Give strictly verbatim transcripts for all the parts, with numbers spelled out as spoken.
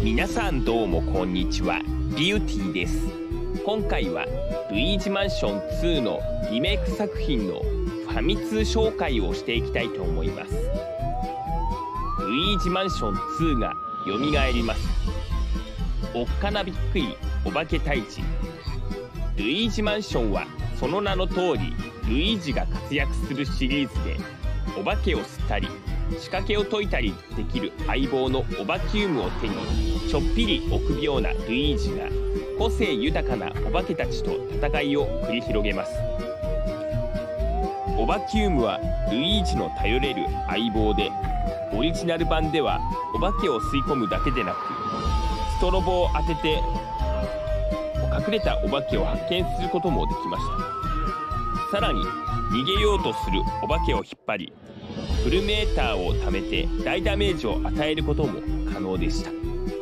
皆さんどうもこんにちは、ビューティーです。今回はルイージマンションツーのリメイク作品のファミ通紹介をしていきたいと思います。ルイージマンションツーがよみがえります。おっかなびっくりお化け退治。ルイージマンションはその名の通りルイージが活躍するシリーズで、お化けを吸ったり仕掛けを解いたりできる相棒のオバキュームを手にちょっぴり臆病なルイージが個性豊かなお化けたちと戦いを繰り広げます。オバキュームはルイージの頼れる相棒で、オリジナル版ではお化けを吸い込むだけでなくストロボを当てて隠れたお化けを発見することもできました。さらに逃げようとするお化けを引っ張りフルメーターを貯めて大ダメージを与えることも可能でした。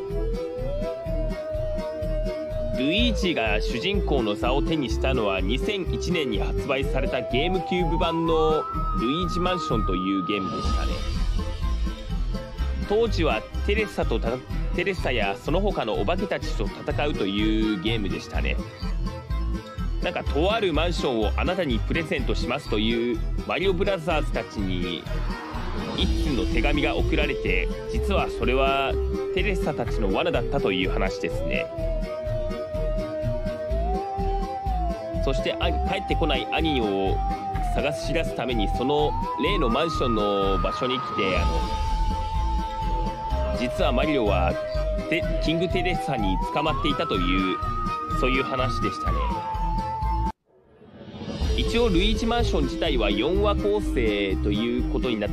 ルイージが主人公の座を手にしたのはにせんいちねんに発売されたゲームキューブ版のルイージマンションというゲームでしたね。当時はテレサとたテレサやその他のお化けたちと戦うというゲームでしたね。なんかとあるマンションをあなたにプレゼントしますというマリオブラザーズたちに一通の手紙が送られて、実はそれはテレサたちの罠だったという話ですね。そして帰ってこない兄を探し出すためにその例のマンションの場所に来て、あの実はマリオはキングテレサに捕まっていたというそういう話でしたね。一応ルイージマンション自体はよんわ構成ということになって、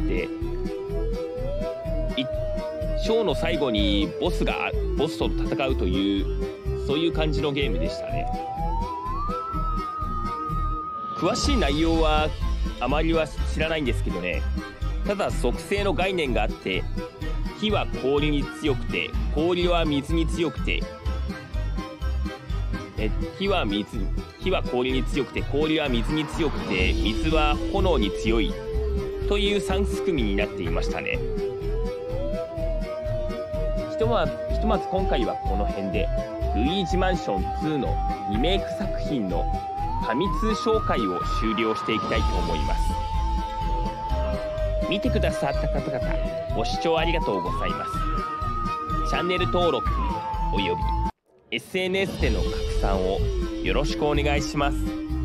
ショーの最後にボスがボスと戦うというそういう感じのゲームでしたね。詳しい内容はあまりは知らないんですけどね。ただ属性の概念があって、火は氷に強くて氷は水に強くてえ火は水火は氷に強くて氷は水に強くて水は炎に強いというさんすくみになっていましたね。ひとまずひとまず今回はこの辺でルイージマンションツーのリメイク作品のファミ通紹介を終了していきたいと思います。見てくださった方々ご視聴ありがとうございます。チャンネル登録および エスエヌエス での拡散をよろしくお願いします。